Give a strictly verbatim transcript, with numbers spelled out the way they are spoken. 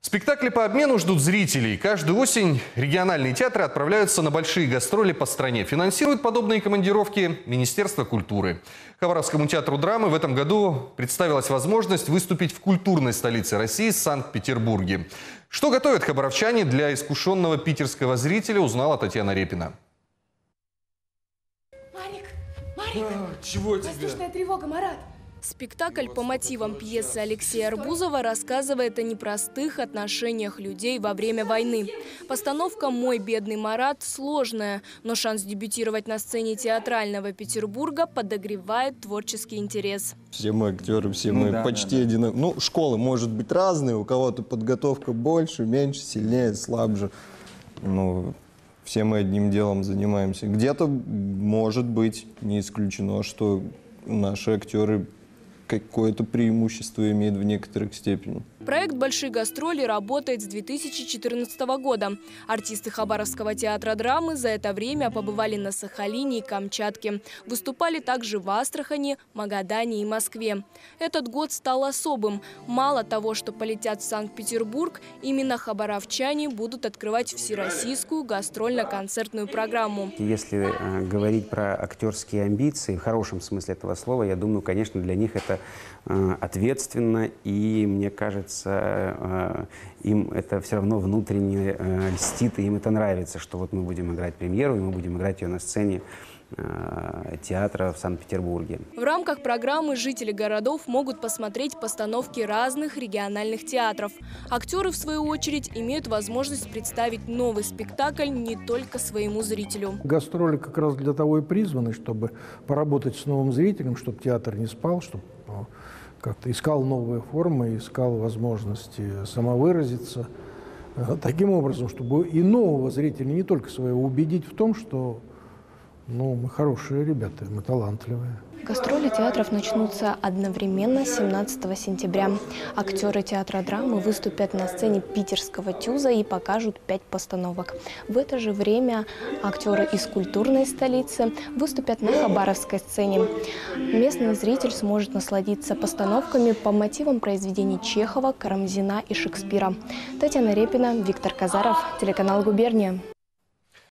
Спектакли по обмену ждут зрителей. Каждую осень региональные театры отправляются на большие гастроли по стране. Финансирует подобные командировки Министерство культуры. Хабаровскому театру драмы в этом году представилась возможность выступить в культурной столице России – Санкт-Петербурге. Что готовят хабаровчане для искушенного питерского зрителя, узнала Татьяна Репина. Марик, Марик, а, чего тебе? воздушная тревога, Марат. Спектакль по мотивам пьесы Алексея Арбузова рассказывает о непростых отношениях людей во время войны. Постановка «Мой бедный Марат» сложная, но шанс дебютировать на сцене театрального Петербурга подогревает творческий интерес. Все мы актеры, все ну, мы да, почти да, да. одинаковые. Ну, школы может быть разные, у кого-то подготовка больше, меньше, сильнее, слабже. Ну, все мы одним делом занимаемся. Где-то, может быть, не исключено, что наши актеры какое-то преимущество имеет в некоторых степени. Проект «Большие гастроли» работает с две тысячи четырнадцатого года. Артисты Хабаровского театра драмы за это время побывали на Сахалине и Камчатке. Выступали также в Астрахани, Магадане и Москве. Этот год стал особым. Мало того, что полетят в Санкт-Петербург, именно хабаровчане будут открывать всероссийскую гастрольно-концертную программу. Если э, говорить про актерские амбиции, в хорошем смысле этого слова, я думаю, конечно, для них это э, ответственно, и мне кажется, им это все равно внутренне э, льстит, и им это нравится, что вот мы будем играть премьеру, и мы будем играть ее на сцене э, театра в Санкт-Петербурге. В рамках программы жители городов могут посмотреть постановки разных региональных театров. Актеры, в свою очередь, имеют возможность представить новый спектакль не только своему зрителю. Гастроли как раз для того и призваны, чтобы поработать с новым зрителем, чтобы театр не спал, чтобы как-то искал новые формы, искал возможности самовыразиться. Таким образом, чтобы и нового зрителя, не только своего, убедить в том, что ну, мы хорошие ребята, мы талантливые. Гастроли театров начнутся одновременно семнадцатого сентября. Актеры театра драмы выступят на сцене питерского ТЮЗа и покажут пять постановок. В это же время актеры из культурной столицы выступят на хабаровской сцене. Местный зритель сможет насладиться постановками по мотивам произведений Чехова, Карамзина и Шекспира. Татьяна Репина, Виктор Казаров, телеканал «Губерния».